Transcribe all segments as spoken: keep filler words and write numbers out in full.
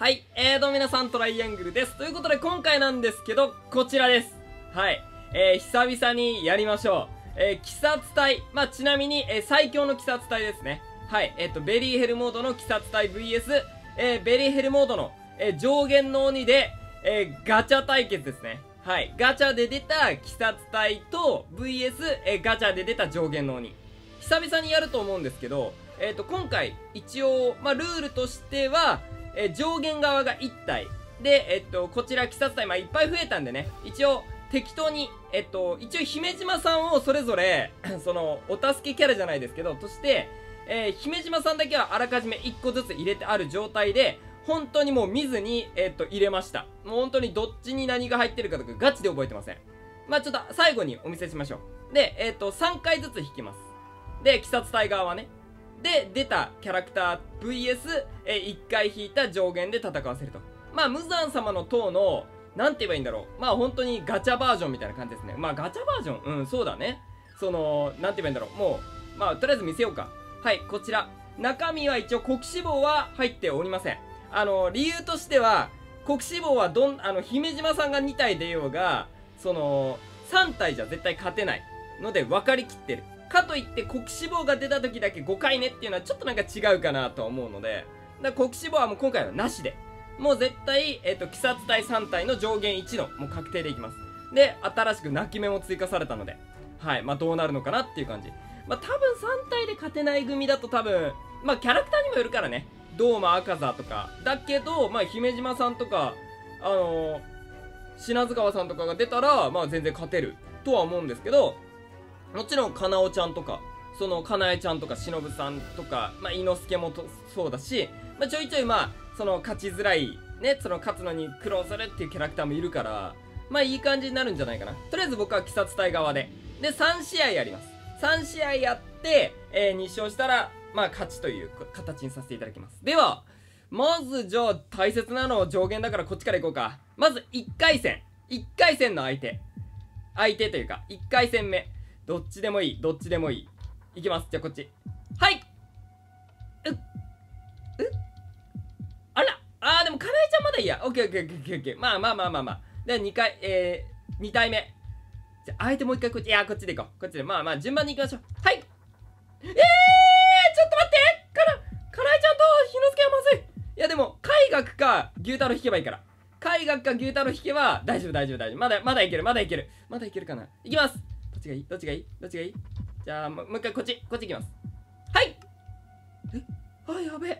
はい、えーと、皆さん、トライアングルです。ということで、今回なんですけど、こちらです。はい。えー、久々にやりましょう。えー、鬼殺隊。まあ、ちなみに、えー、最強の鬼殺隊ですね。はい。えっ、ー、と、ベリーヘルモードの鬼殺隊 ブイエス、えー、ベリーヘルモードの、えー、上限の鬼で、えー、ガチャ対決ですね。はい。ガチャで出た鬼殺隊と ブイエス、えー、ガチャで出た上限の鬼。久々にやると思うんですけど、えっ、ー、と、今回、一応、まあ、ルールとしては、えー、上限側がいち体。で、えっと、こちら、鬼殺隊、まあ、いっぱい増えたんでね、一応、適当に、えっと、一応、姫島さんをそれぞれ、その、お助けキャラじゃないですけど、として、えー、姫島さんだけはあらかじめいっこずつ入れてある状態で、本当にもう見ずに、えっと、入れました。もう本当にどっちに何が入ってるかとか、ガチで覚えてません。まあ、ちょっと、最後にお見せしましょう。で、えっと、さんかいずつ引きます。で、鬼殺隊側はね。で、出たキャラクター ブイエス、えー、いっかい引いた上限で戦わせると。まあ、無惨様の塔の、なんて言えばいいんだろう。まあ、本当にガチャバージョンみたいな感じですね。まあ、ガチャバージョンうん、そうだね。その、なんて言えばいいんだろう。もう、まあ、とりあえず見せようか。はい、こちら。中身は一応、黒脂肪は入っておりません。あの、理由としては、黒脂肪はどん、あの、姫島さんがに体出ようが、その、さん体じゃ絶対勝てないので、分かりきってる。かといって黒脂肪が出た時だけごかいねっていうのはちょっとなんか違うかなと思うので、だから黒脂肪はもう今回はなしで、もう絶対、えっと、鬼殺隊さん体の上限いちの、もう確定でいきます。で、新しく泣き目も追加されたので、はい、まあどうなるのかなっていう感じ。まあ多分さん体で勝てない組だと多分、まあキャラクターにもよるからね、ドーマ赤座とか、だけど、まあ姫島さんとか、あのー、品津川さんとかが出たら、まあ全然勝てるとは思うんですけど、もちろん、かなおちゃんとか、その、かなえちゃんとか、しのぶさんとか、まあ、いのすけもとそうだし、まあ、ちょいちょい、まあ、その、勝ちづらい、ね、その、勝つのに苦労するっていうキャラクターもいるから、まあ、いい感じになるんじゃないかな。とりあえず僕は鬼殺隊側で。で、さん試合やります。さん試合やって、えー、に勝したら、まあ、勝ちという形にさせていただきます。では、まず、じゃあ、大切なのは上限だからこっちから行こうか。まず、いっかい戦。いっかい戦の相手。相手というか、いっかい戦目。どっちでもいい。どっちでもいい。いきます。じゃあこっち。はい。うっ。うっ。あら。あー、でも、かなえちゃんまだいいや。オッケーオッケーオッケーオッケー。まあまあまあまあまあ。ではにかい、えー、に体目。じゃあ、相手もう一回こっち。いや、こっちで行こう。こっちで。まあまあ、順番に行きましょう。はい。えー、ちょっと待ってかな、かなえちゃんとひのすけはまずい。いや、でも、海学か牛太郎引けばいいから。海学か牛太郎引けば、大丈夫大丈夫大丈夫。まだ、まだいける、まだいける。まだいけるかな。いきます。どっちがいいどっちがいいどっちがいいじゃあ、もう一回こっち、こっち行きます。はい。えあ、やべ。やべ。や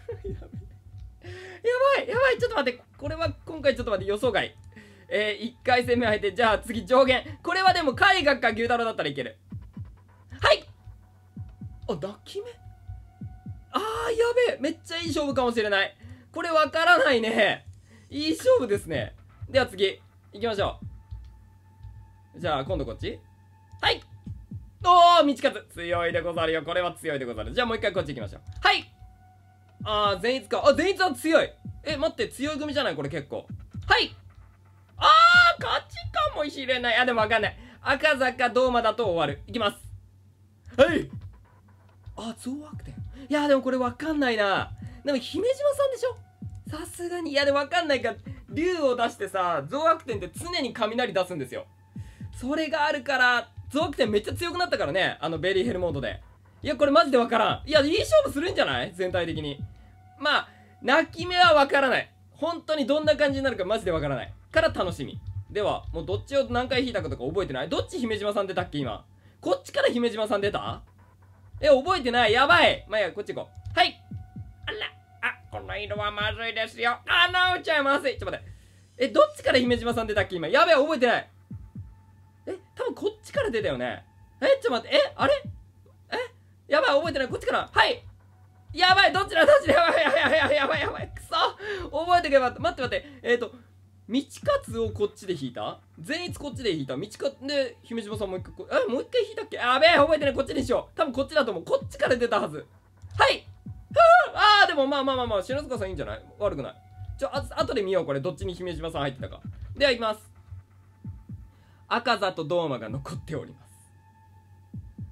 ばい、やばい、ちょっと待って。これは今回ちょっと待って、予想外。えー、いっかい戦目相手。じゃあ次上限。これはでも海学か牛太郎だったらいける。はい。あ、泣き目あー、やべえ。めっちゃいい勝負かもしれない。これわからないね。いい勝負ですね。では次、行きましょう。じゃあ今度こっちはい。おー、道数強いでござるよ。これは強いでござる。じゃあもう一回こっち行きましょう。はい。あー、善逸か。あ、善逸は強い。え、待って、強い組じゃないこれ結構。はい。あー、勝ちかもしれない。あ、でもわかんない。赤坂ドーマだと終わる。いきます。はい。あ、増悪点。いや、でもこれわかんないな。でも姫島さんでしょさすがに。いや、でもわかんないか。竜を出してさ、増悪点って常に雷出すんですよ。それがあるから、増悪点めっちゃ強くなったからね。あのベリーヘルモードで。いや、これマジでわからん。いや、いい勝負するんじゃない全体的に。まあ、泣き目はわからない。本当にどんな感じになるかマジでわからない。から楽しみ。では、もうどっちを何回引いたかとか覚えてない？どっち姫島さん出たっけ今。こっちから姫島さん出た？え、覚えてない。やばい。まあ、いや、こっち行こう。はい。あら。あ、この色はまずいですよ。あ、なおちゃんまずい。ちょっと待って。え、どっちから姫島さん出たっけ今。やべえ、覚えてない。え、多分こっちから出たよね。え、ちょっと待って。え、あれえやばい、覚えてない。こっちから。はい。やばい、どっちだどっちだやばい、やばい、やばい、やばい、やばい、やばい。くそ覚えてけば、待って待って。えっと、道勝をこっちで引いた善逸こっちで引いた道勝で、姫島さんもう一回こ、え、もう一回引いたっけやべえ、覚えてない。こっちにしよう。多分こっちだと思う。こっちから出たはず。はいああ、でもまあまあまあまあ、篠塚さんいいんじゃない悪くない。ちょ、あ、後で見よう、これ。どっちに姫島さん入ってたか。では、いきます。赤座とドーマが残っております。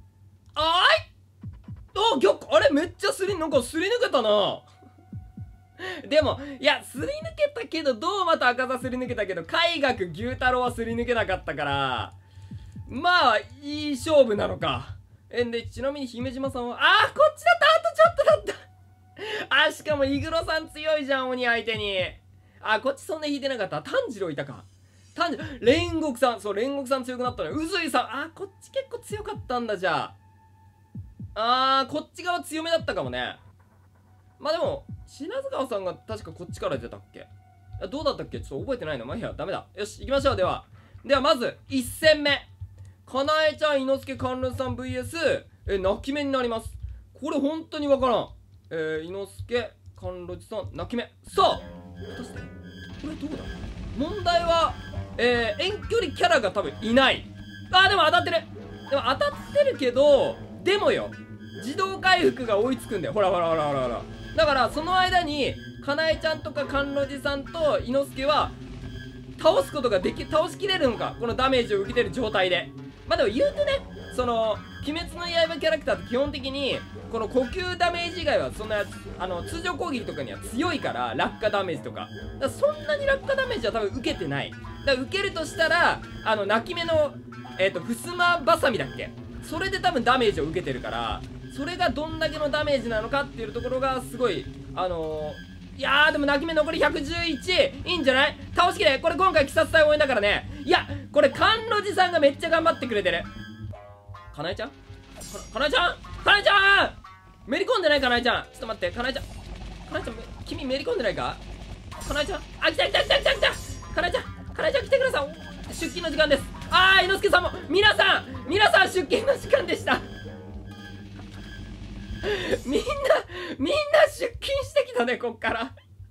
あーいあ、逆、あれめっちゃすり、なんかすり抜けたな。 でも、いや、すり抜けたけど、どうまた赤座すり抜けたけど、海学牛太郎はすり抜けなかったから、まあ、いい勝負なのか。えんで、ちなみに姫島さんは、あー、こっちだったあとちょっとだったあ、しかも、イグロさん強いじゃん、鬼相手に。あ、こっちそんな引いてなかった。炭治郎いたか。炭治郎、煉獄さん、そう、煉獄さん強くなったね。宇髄さん、あ、こっち結構強かったんだ、じゃあ。あー、こっち側強めだったかもね。まあでも、品津川さんが確かこっちから出たっけ？どうだったっけ？ちょっと覚えてないの。まあいいや、ダメだ。よし、行きましょう。では。では、まず、いち戦目。かなえちゃん、伊之助甘露さん ブイエス、え、泣き目になります。これ本当にわからん。えー、伊之助甘露さん、泣き目。さあ、果たして、これどうだ？問題は、えー、遠距離キャラが多分いない。あー、でも当たってる。でも当たってるけど、でもよ、自動回復が追いつくんだよ。ほらほらほらほらほら。だからその間にかなえちゃんとか甘露寺さんと伊之助は倒すことができ倒しきれるのか、このダメージを受けてる状態で。まあでも言うてね、その鬼滅の刃キャラクターって基本的にこの呼吸ダメージ以外はそんなあの通常攻撃とかには強いから、落下ダメージとかだからそんなに落下ダメージは多分受けてない。だから受けるとしたらあの泣き目のえっ、ー、とふすまばさみだっけ、それで多分ダメージを受けてるから、それがどんだけのダメージなのかっていうところがすごいあのー、いやーでも泣き目残りひゃくじゅういち、いいんじゃない？倒しきれ。これ今回鬼殺隊応援だからね。いやこれ甘露寺さんがめっちゃ頑張ってくれてる。かなえちゃんか、かなえちゃんかなえちゃんめり込んでないかなえちゃん。ちょっと待って、かなえちゃんかなえちゃん君めり込んでないかかなえちゃん。あ、来た来た来た来た来たかなえちゃんかなえちゃん来てください。出勤の時間です。あー、伊之助さんも皆さん皆さん出勤の時間でしたみんなみんな出勤してきたね、こっから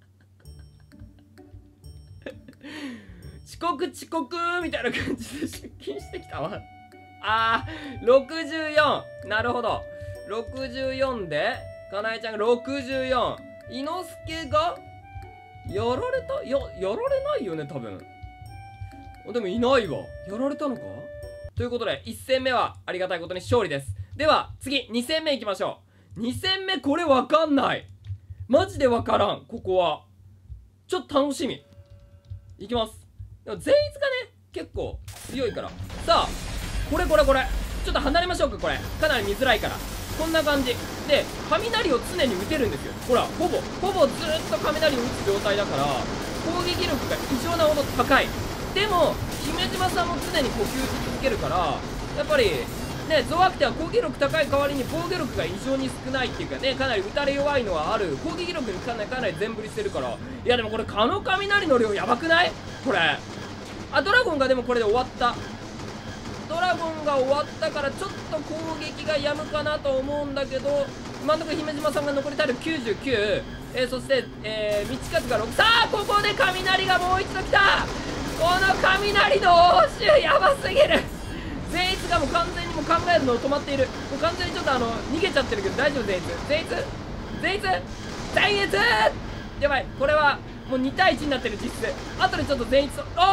遅刻遅刻みたいな感じで出勤してきたわ。あー、ろくじゅうよん。なるほど。ろくじゅうよんでかなえちゃんがろくじゅうよん、伊之助がやられた？や、やられないよね多分。でもいないわ。やられたのかということでいち戦目はありがたいことに勝利です。では次に戦目いきましょう。に戦目これわかんない。マジでわからん。ここはちょっと楽しみ。いきます。でも善逸がね結構強いから。さあこれこれこれちょっと離れましょうか。これかなり見づらいからこんな感じで雷を常に打てるんですよ。ほらほぼほぼずっと雷を打つ状態だから攻撃力が異常なほど高い。でも姫島さんも常に呼吸し続けるからやっぱりね、ゾワクテは攻撃力高い代わりに防御力が異常に少ないっていうかね、かなり打たれ弱いのはある。攻撃力にかなりかなり全振りしてるから。いやでもこれ蚊の雷の量やばくない？これあ、ドラゴンがでもこれで終わった。ドラゴンが終わったからちょっと攻撃がやむかなと思うんだけど、今のところ姫島さんが残り体力きゅうじゅうきゅう、えー、そして、えー、道数がろく。さあここで雷がもう一度来た。この雷の応酬やばすぎる。善逸がもう完全にもう考えるのを止まっている。もう完全にちょっとあの逃げちゃってるけど大丈夫。善逸善逸善逸善逸やばい。これはもうに対いちになってる実質。あとでちょっと善逸とおーん。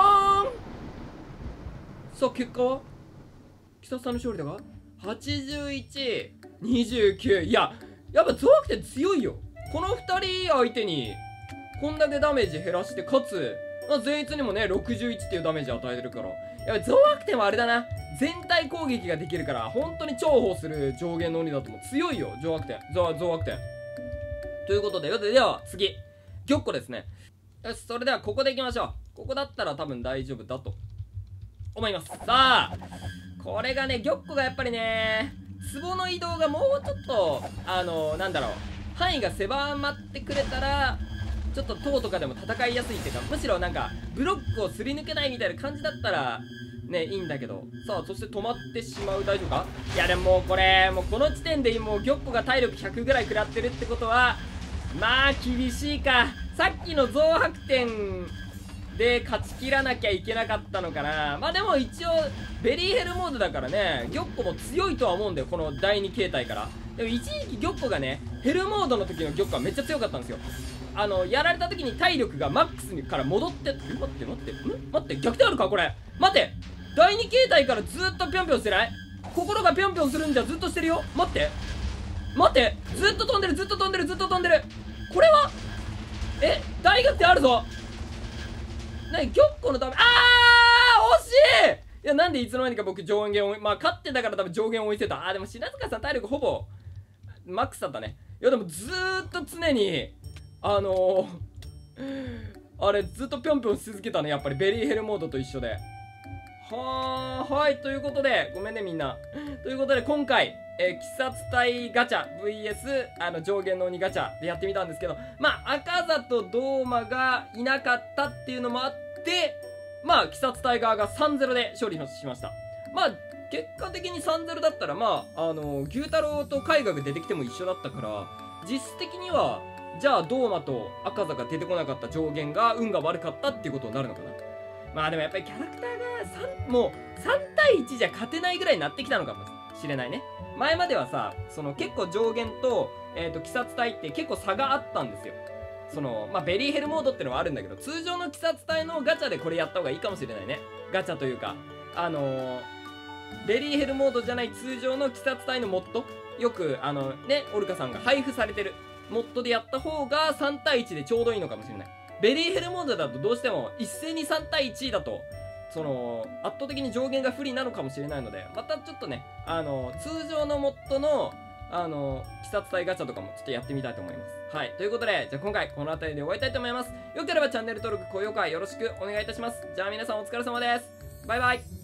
さあ結果は鬼殺さんの勝利だがはちじゅういち、にじゅうきゅう。いややっぱゾワクテ強いよ。このふたり相手にこんだけダメージ減らしてかつ善逸にもねろくじゅういちっていうダメージ与えてるから、やっぱゾワクテはあれだな、全体攻撃ができるから本当に重宝する上限の鬼だと思う。強いよゾワクテゾゾワクテということで、では次玉子ですね。よし、それではここでいきましょう。ここだったら多分大丈夫だと思います。さあこれがね玉子がやっぱりね壺の移動がもうちょっとあのなんだろう範囲が狭まってくれたらちょっと塔とかでも戦いやすいっていうか、むしろなんかブロックをすり抜けないみたいな感じだったらねいいんだけど。さあそして止まってしまう。大丈夫か？いやでももうこれもうこの時点でもう玉子が体力ひゃくぐらい食らってるってことはまあ厳しいか。さっきの増白点で勝ち切らなきゃいけなかったのかな。まあでも一応ベリーヘルモードだからね玉子も強いとは思うんだよ、このだいに形態から。でも一時期玉子がねヘルモードの時の玉子はめっちゃ強かったんですよ。あのやられた時に体力がマックスにから戻って待って待ってん待って逆転あるかこれ。待ってだいに形態からずっとぴょんぴょんしてない？心がぴょんぴょんするんじゃずっとしてるよ。待って待ってずっと飛んでるずっと飛んでるずっと飛んでる。これはえ、大逆転あるぞ。なに、玉子のため、あー惜しい。いや、なんでいつの間にか僕上限を、まあ勝ってたから多分上限を置いてた。あーでも品塚さん体力ほぼマックスだったね。いやでもずーっと常にあのー、あれずっとぴょんぴょんし続けたね。やっぱりベリーヘルモードと一緒で。はー、はい、ということで、ごめんねみんな。ということで今回、えー、鬼殺隊ガチャ ブイエス あの上限の鬼ガチャでやってみたんですけど、まあ赤座とドーマがいなかったっていうのもあって、まあ鬼殺隊側が さんたいゼロ で勝利しました。まあ結果的に さんたいゼロ だったら、まああの牛太郎と海外が出てきても一緒だったから、実質的にはじゃあドーマと赤座が出てこなかった上限が運が悪かったっていうことになるのかな。まあでもやっぱりキャラクターがさんもうさんたいいちじゃ勝てないぐらいになってきたのかもしれないね。前まではさ、その結構上限と、えっと、鬼殺隊って結構差があったんですよ。その、まあ、ベリーヘルモードってのはあるんだけど、通常の鬼殺隊のガチャでこれやった方がいいかもしれないね。ガチャというか、あのー、ベリーヘルモードじゃない通常の鬼殺隊のモッド、よく、あのね、オルカさんが配布されてるモッドでやった方がさんたいいちでちょうどいいのかもしれない。ベリーヘルモードだとどうしても一斉にさんたいいちだと、その圧倒的に上限が不利なのかもしれないので、またちょっとね、あの通常のモッドのあの鬼殺隊ガチャとかもちょっとやってみたいと思います。はい、ということで、じゃあ今回この辺りで終わりたいと思います。よければチャンネル登録高評価よろしくお願いいたします。じゃあ皆さんお疲れ様です。バイバイ。